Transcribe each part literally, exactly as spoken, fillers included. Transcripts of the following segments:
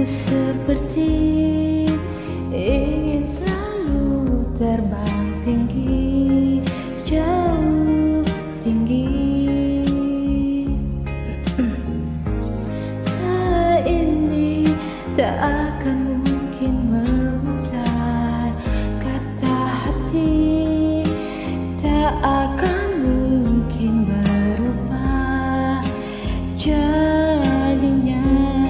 seperti ingin selalu terbang tinggi, jauh tinggi. Tak ini tak akan mungkin memutar kata hati, tak akan mungkin berubah jadinya.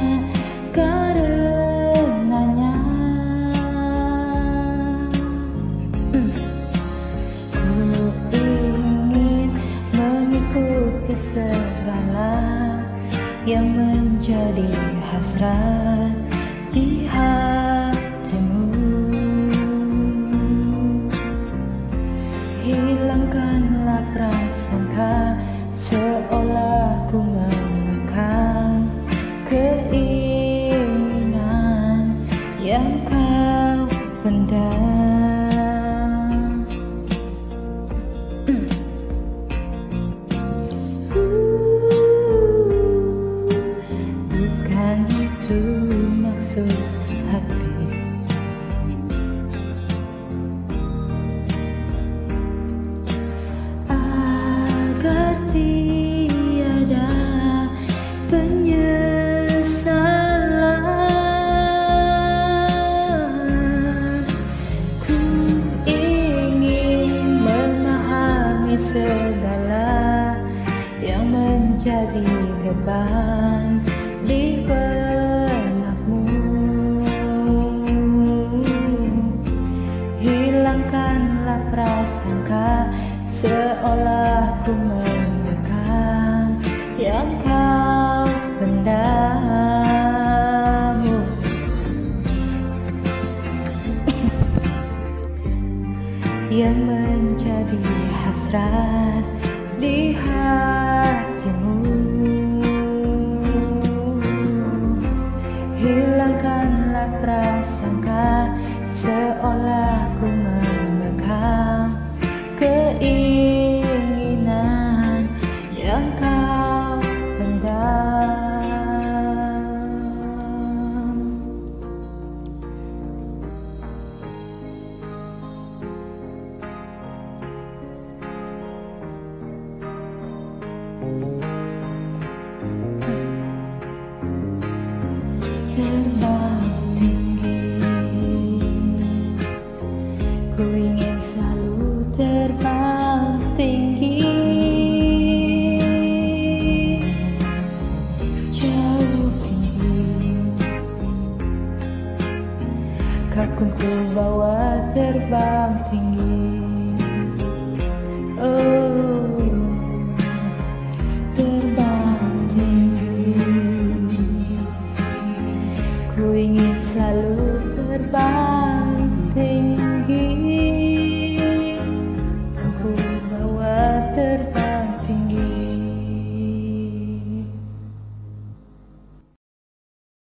Karenanya ku ingin mengikuti segala yang menjadi hasrat di hatimu. Hilangkanlah prasangka seolah ku mengekang keinginan yang kau pendam. Bukan itu maksud hati. Agar tiada penyesalan, ku ingin memahami segala yang menjadi beban di benakmu. Hilangkanlah prasangka seolah ku mengekang yang kau pendam. Yang menjadi hasrat di hatimu. Hilangkanlah prasangka seolah ku mengekang keinginan yang kau pendam. Terbang tinggi, ku ingin selalu terbang tinggi, jauh tinggi. Kagum ku bawa terbang tinggi.